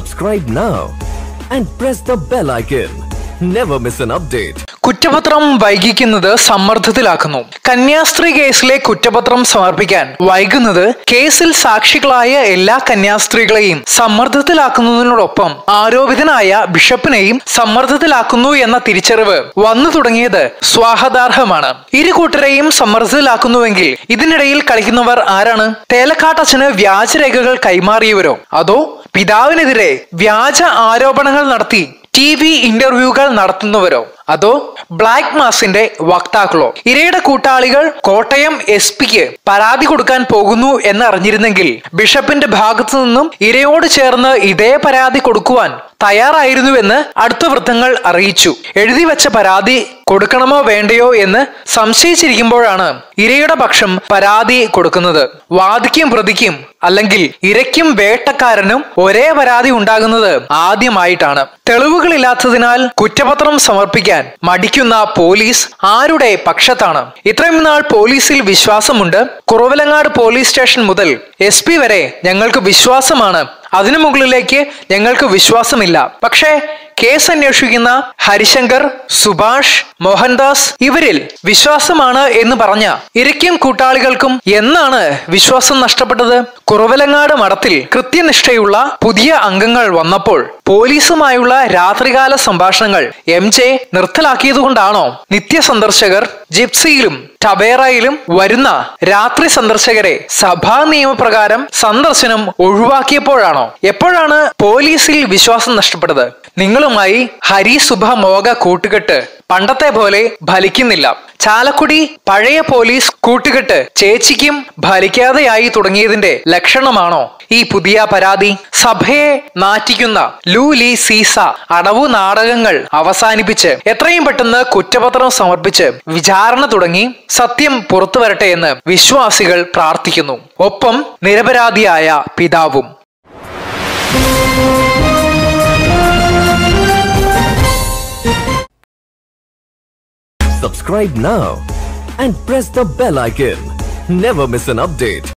Subscribe now and press the bell icon. Never miss an update. കുറ്റപത്രം വൈകിക്കുന്നത് സമ്മർദ്ദത്തിലാക്കുന്നു. കന്യാസ്ത്രീ കേസിലെ കുറ്റപത്രം സമർപ്പിക്കാൻ വൈകുന്നത് കേസിൽ സാക്ഷികളായ എല്ലാ കന്യാസ്ത്രീകളെയും സമ്മർദ്ദത്തിലാക്കുന്നതിനോടൊപ്പം ആരോപിതനായ ബിഷപ്പിനെയും സമ്മർദ്ദത്തിലാക്കുന്നു എന്ന തിരിച്ചറിവ് വന്നു തുടങ്ങിയത് സ്വാഗതാർഹമാണ്. ഇരു കൂട്ടരെയും സമ്മർദ്ദത്തിലാക്കുന്നുവെങ്കിൽ ഇതിനിടയിൽ കളിക്കുന്നവർ ആരാണ്? തേലക്കാട്ടച്ഛന് വ്യാജരേഖകൾ കൈമാറിയവരോ, അതോ പിതാവിനെതിരെ വ്യാജ ആരോപണങ്ങൾ നടത്തി TV ഇന്റർവ്യൂകൾ നടത്തുന്നവരോ, അതോ ബ്ലാക്ക് മാസിന്റെ വക്താക്കളോ? ഇരയുടെ കൂട്ടാളികൾ കോട്ടയം SP-ക്ക് പരാതി കൊടുക്കാൻ പോകുന്നു എന്നറിഞ്ഞിരുന്നെങ്കിൽ ബിഷപ്പിന്റെ ഭാഗത്തു നിന്നും ഇരയോട് ചേർന്ന് ഇതേ പരാതി കൊടുക്കുവാൻ തയ്യാറായിരുന്നുവെന്ന് അടുത്ത വൃത്തങ്ങൾ അറിയിച്ചു. എഴുതി വെച്ച പരാതി കൊടുക്കണമോ വേണ്ടയോ എന്ന് സംശയിച്ചിരിക്കുമ്പോഴാണ് ഇരയുടെ പക്ഷം പരാതി കൊടുക്കുന്നത്. വാദിക്കും പ്രതിക്കും അല്ലെങ്കിൽ ഇരയ്ക്കും വേട്ടക്കാരനും ഒരേ പരാതി ഉണ്ടാകുന്നത് ആദ്യമായിട്ടാണ്. തെളിവുകളില്ലാത്തതിനാൽ കുറ്റപത്രം സമർപ്പിക്കാൻ മടിക്കുന്ന പോലീസ് ആരുടെ പക്ഷത്താണ്? ഇത്രയും നാൾ പോലീസിൽ വിശ്വാസമുണ്ട്. കുറവലങ്ങാട് പോലീസ് സ്റ്റേഷൻ മുതൽ SP വരെ ഞങ്ങൾക്ക് വിശ്വാസമാണ്, അതിനു മുകളിലേക്ക് ഞങ്ങൾക്ക് വിശ്വാസമില്ല. പക്ഷേ കേസ് അന്വേഷിക്കുന്ന ഹരിശങ്കർ, സുഭാഷ്, മോഹൻദാസ് ഇവരിൽ വിശ്വാസമാണ് എന്ന് പറഞ്ഞ ഇരയ്ക്കും കൂട്ടാളികൾക്കും എന്നാണ് വിശ്വാസം നഷ്ടപ്പെട്ടത്? കുറവലങ്ങാട് മഠത്തിൽ കൃത്യനിഷ്ഠയുള്ള പുതിയ അംഗങ്ങൾ വന്നപ്പോൾ പോലീസുമായുള്ള രാത്രികാല സംഭാഷണങ്ങൾ MJ നിർത്തലാക്കിയതുകൊണ്ടാണോ നിത്യസന്ദർശകർ ജിപ്സിയിലും ടവേറയിലും വരുന്ന രാത്രി സന്ദർശകരെ സഭാ നിയമപ്രകാരം സന്ദർശനം ഒഴിവാക്കിയപ്പോഴാണോ? എപ്പോഴാണ് പോലീസിൽ വിശ്വാസം നഷ്ടപ്പെട്ടത്? നിങ്ങളുമായി ഹരിസുഭ മോഗ കൂട്ടുകെട്ട് പണ്ടത്തെ പോലെ ഫലിക്കുന്നില്ല. ചാലക്കുടി പഴയ പോലീസ് കൂട്ടുകെട്ട് ചേച്ചിക്കും ഫലിക്കാതെയായി തുടങ്ങിയതിന്റെ ലക്ഷണമാണോ ഈ പുതിയ പരാതി? സഭയെ നാറ്റിക്കുന്ന ലൂലി സീസ അടവു നാടകങ്ങൾ അവസാനിപ്പിച്ച് എത്രയും പെട്ടെന്ന് കുറ്റപത്രം സമർപ്പിച്ച് വിചാരണ തുടങ്ങി സത്യം പുറത്തു വരട്ടെ എന്ന് വിശ്വാസികൾ പ്രാർത്ഥിക്കുന്നു. ഒപ്പം നിരപരാധിയായ പിതാവും. Subscribe now and press the bell icon. Never miss an update.